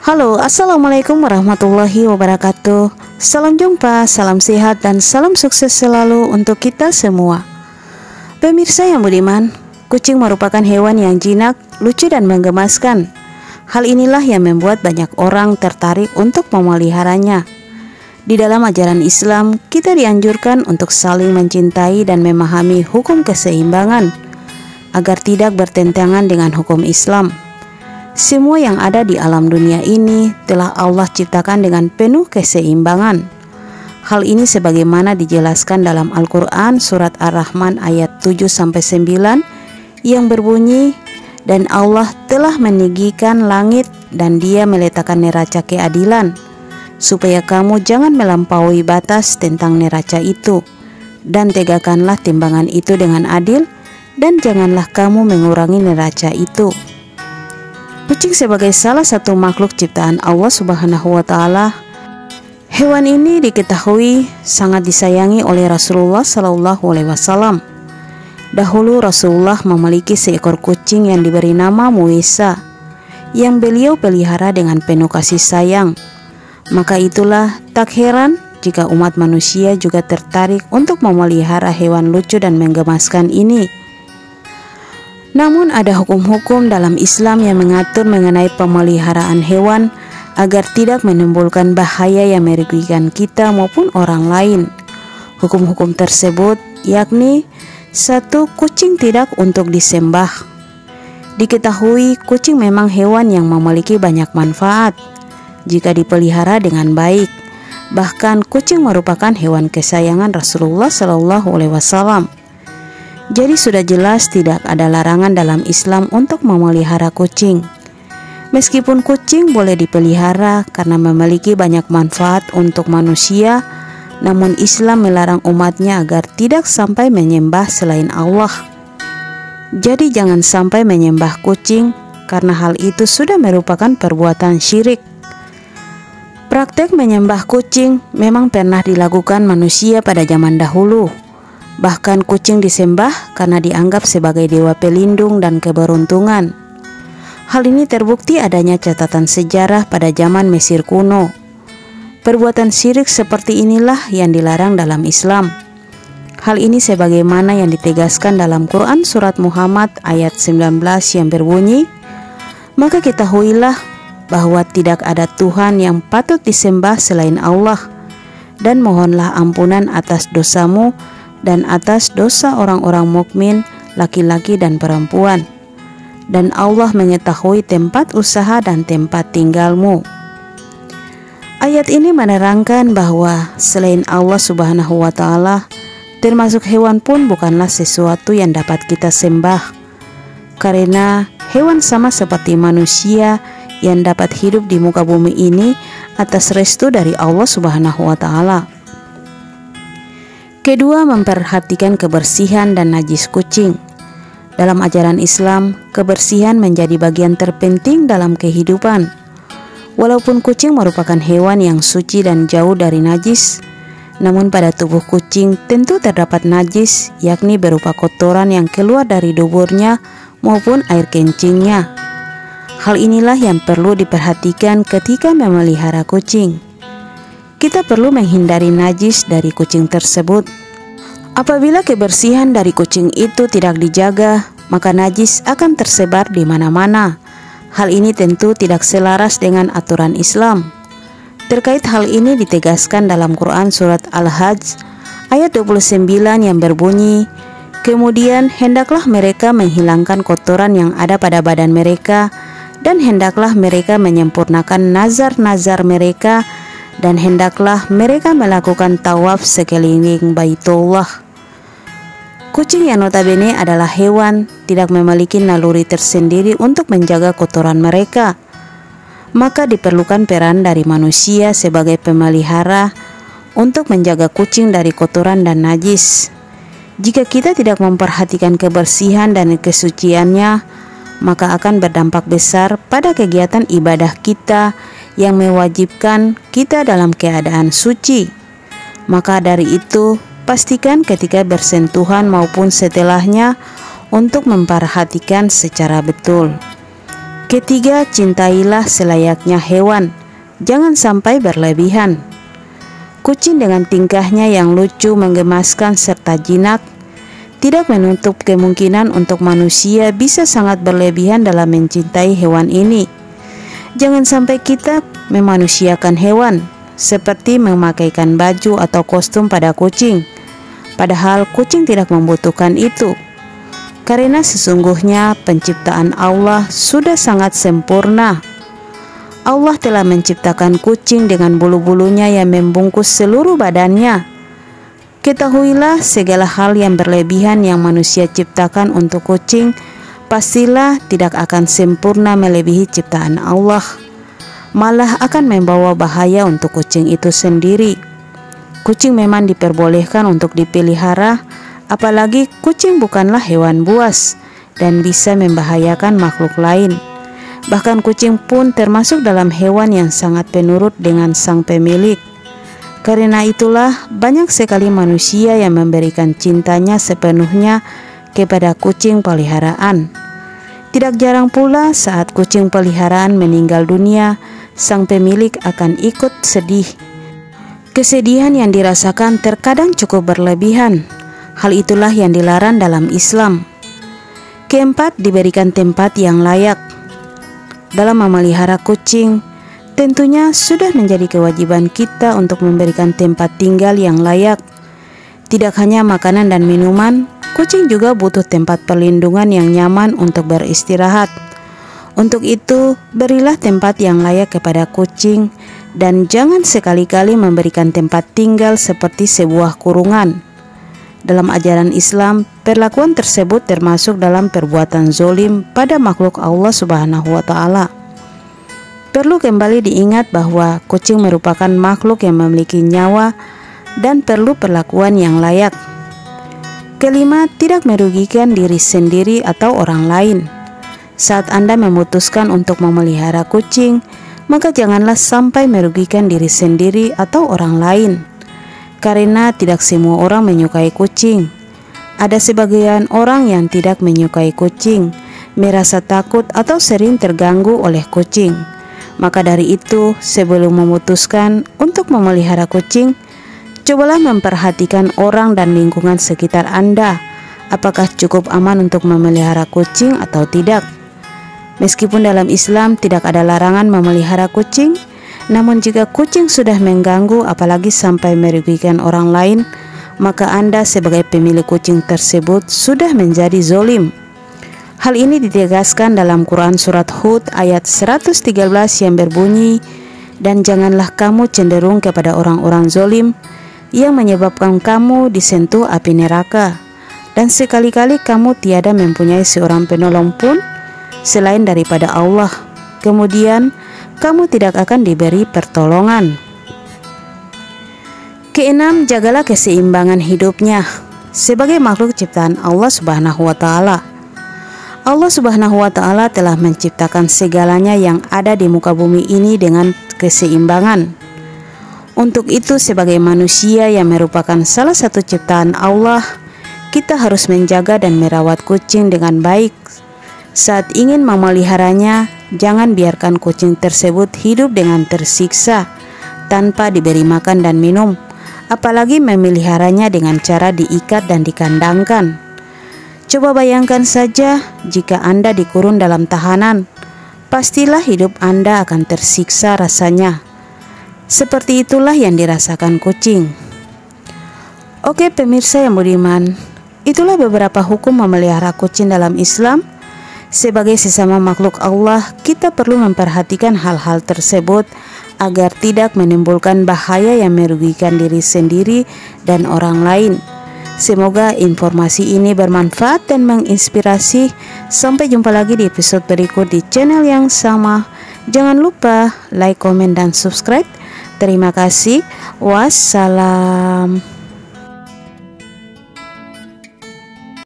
Halo, assalamualaikum warahmatullahi wabarakatuh. Salam jumpa, salam sehat, dan salam sukses selalu untuk kita semua. Pemirsa yang budiman, kucing merupakan hewan yang jinak, lucu, dan menggemaskan. Hal inilah yang membuat banyak orang tertarik untuk memeliharanya. Di dalam ajaran Islam, kita dianjurkan untuk saling mencintai dan memahami hukum keseimbangan agar tidak bertentangan dengan hukum Islam. Semua yang ada di alam dunia ini telah Allah ciptakan dengan penuh keseimbangan. Hal ini sebagaimana dijelaskan dalam Al-Quran surat Ar-Rahman ayat 7-9 yang berbunyi, "Dan Allah telah meninggikan langit dan Dia meletakkan neraca keadilan, supaya kamu jangan melampaui batas tentang neraca itu, dan tegakkanlah timbangan itu dengan adil, dan janganlah kamu mengurangi neraca itu." Kucing sebagai salah satu makhluk ciptaan Allah Subhanahu wa Ta'ala, hewan ini diketahui sangat disayangi oleh Rasulullah Sallallahu Alaihi Wasallam. Dahulu Rasulullah memiliki seekor kucing yang diberi nama Muisa, yang beliau pelihara dengan penuh kasih sayang. Maka itulah tak heran jika umat manusia juga tertarik untuk memelihara hewan lucu dan menggemaskan ini. Namun ada hukum-hukum dalam Islam yang mengatur mengenai pemeliharaan hewan agar tidak menimbulkan bahaya yang merugikan kita maupun orang lain. Hukum-hukum tersebut yakni: 1. Kucing tidak untuk disembah. Diketahui kucing memang hewan yang memiliki banyak manfaat jika dipelihara dengan baik. Bahkan kucing merupakan hewan kesayangan Rasulullah SAW. Jadi sudah jelas tidak ada larangan dalam Islam untuk memelihara kucing. Meskipun kucing boleh dipelihara karena memiliki banyak manfaat untuk manusia, namun Islam melarang umatnya agar tidak sampai menyembah selain Allah. Jadi jangan sampai menyembah kucing, karena hal itu sudah merupakan perbuatan syirik. Praktek menyembah kucing memang pernah dilakukan manusia pada zaman dahulu. Bahkan kucing disembah karena dianggap sebagai dewa pelindung dan keberuntungan. Hal ini terbukti adanya catatan sejarah pada zaman Mesir kuno. Perbuatan syirik seperti inilah yang dilarang dalam Islam. Hal ini sebagaimana yang ditegaskan dalam Quran surat Muhammad ayat 19 yang berbunyi, "Maka ketahuilah bahwa tidak ada Tuhan yang patut disembah selain Allah, dan mohonlah ampunan atas dosamu dan atas dosa orang-orang mukmin, laki-laki dan perempuan. Dan Allah mengetahui tempat usaha dan tempat tinggalmu." Ayat ini menerangkan bahwa selain Allah Subhanahu wa Ta'ala, termasuk hewan pun bukanlah sesuatu yang dapat kita sembah, karena hewan sama seperti manusia yang dapat hidup di muka bumi ini atas restu dari Allah Subhanahu wa Ta'ala. Kedua, memperhatikan kebersihan dan najis kucing. Dalam ajaran Islam, kebersihan menjadi bagian terpenting dalam kehidupan. Walaupun kucing merupakan hewan yang suci dan jauh dari najis, namun pada tubuh kucing tentu terdapat najis, yakni berupa kotoran yang keluar dari duburnya maupun air kencingnya. Hal inilah yang perlu diperhatikan ketika memelihara kucing. Kita perlu menghindari najis dari kucing tersebut. Apabila kebersihan dari kucing itu tidak dijaga, maka najis akan tersebar di mana-mana. Hal ini tentu tidak selaras dengan aturan Islam. Terkait hal ini ditegaskan dalam Quran surat Al-Hajj ayat 29 yang berbunyi, "Kemudian hendaklah mereka menghilangkan kotoran yang ada pada badan mereka, dan hendaklah mereka menyempurnakan nazar-nazar mereka, dan hendaklah mereka melakukan tawaf sekeliling Baitullah." Kucing yang notabene adalah hewan tidak memiliki naluri tersendiri untuk menjaga kotoran mereka. Maka diperlukan peran dari manusia sebagai pemelihara untuk menjaga kucing dari kotoran dan najis. Jika kita tidak memperhatikan kebersihan dan kesuciannya, maka akan berdampak besar pada kegiatan ibadah kita yang mewajibkan kita dalam keadaan suci. Maka dari itu, pastikan ketika bersentuhan maupun setelahnya untuk memperhatikan secara betul. Ketiga, cintailah selayaknya hewan, jangan sampai berlebihan. Kucing dengan tingkahnya yang lucu, menggemaskan, serta jinak tidak menutup kemungkinan untuk manusia bisa sangat berlebihan dalam mencintai hewan ini. Jangan sampai kita memanusiakan hewan, seperti memakaikan baju atau kostum pada kucing, padahal kucing tidak membutuhkan itu. Karena sesungguhnya penciptaan Allah sudah sangat sempurna. Allah telah menciptakan kucing dengan bulu-bulunya yang membungkus seluruh badannya. Ketahuilah, segala hal yang berlebihan yang manusia ciptakan untuk kucing pastilah tidak akan sempurna melebihi ciptaan Allah, malah akan membawa bahaya untuk kucing itu sendiri. Kucing memang diperbolehkan untuk dipelihara, apalagi kucing bukanlah hewan buas dan bisa membahayakan makhluk lain. Bahkan kucing pun termasuk dalam hewan yang sangat penurut dengan sang pemilik. Karena itulah banyak sekali manusia yang memberikan cintanya sepenuhnya kepada kucing peliharaan. Tidak jarang pula saat kucing peliharaan meninggal dunia, sang pemilik akan ikut sedih. Kesedihan yang dirasakan terkadang cukup berlebihan. Hal itulah yang dilarang dalam Islam. Keempat, diberikan tempat yang layak. Dalam memelihara kucing, tentunya sudah menjadi kewajiban kita untuk memberikan tempat tinggal yang layak. Tidak hanya makanan dan minuman, kucing juga butuh tempat perlindungan yang nyaman untuk beristirahat. Untuk itu, berilah tempat yang layak kepada kucing dan jangan sekali-kali memberikan tempat tinggal seperti sebuah kurungan. Dalam ajaran Islam, perlakuan tersebut termasuk dalam perbuatan zolim pada makhluk Allah Subhanahu wa Ta'ala. Perlu kembali diingat bahwa kucing merupakan makhluk yang memiliki nyawa dan perlu perlakuan yang layak. Kelima, tidak merugikan diri sendiri atau orang lain. Saat Anda memutuskan untuk memelihara kucing, maka janganlah sampai merugikan diri sendiri atau orang lain. Karena tidak semua orang menyukai kucing. Ada sebagian orang yang tidak menyukai kucing, merasa takut atau sering terganggu oleh kucing. Maka dari itu, sebelum memutuskan untuk memelihara kucing, cobalah memperhatikan orang dan lingkungan sekitar Anda. Apakah cukup aman untuk memelihara kucing atau tidak? Meskipun dalam Islam tidak ada larangan memelihara kucing, namun jika kucing sudah mengganggu apalagi sampai merugikan orang lain, maka Anda sebagai pemilik kucing tersebut sudah menjadi zolim. Hal ini ditegaskan dalam Quran Surat Hud ayat 113 yang berbunyi, "Dan janganlah kamu cenderung kepada orang-orang zolim yang menyebabkan kamu disentuh api neraka, dan sekali-kali kamu tiada mempunyai seorang penolong pun selain daripada Allah, kemudian kamu tidak akan diberi pertolongan." Keenam, jagalah keseimbangan hidupnya sebagai makhluk ciptaan Allah Subhanahu wa Ta'ala. Allah Subhanahu wa Ta'ala telah menciptakan segalanya yang ada di muka bumi ini dengan keseimbangan. Untuk itu, sebagai manusia yang merupakan salah satu ciptaan Allah, kita harus menjaga dan merawat kucing dengan baik. Saat ingin memeliharanya, jangan biarkan kucing tersebut hidup dengan tersiksa tanpa diberi makan dan minum, apalagi memeliharanya dengan cara diikat dan dikandangkan. Coba bayangkan saja jika Anda dikurung dalam tahanan, pastilah hidup Anda akan tersiksa rasanya. Seperti itulah yang dirasakan kucing. Oke pemirsa yang budiman, itulah beberapa hukum memelihara kucing dalam Islam. Sebagai sesama makhluk Allah, kita perlu memperhatikan hal-hal tersebut agar tidak menimbulkan bahaya yang merugikan diri sendiri dan orang lain. Semoga informasi ini bermanfaat dan menginspirasi. Sampai jumpa lagi di episode berikut di channel yang sama. Jangan lupa like, komen, dan subscribe. Terima kasih. Wassalam.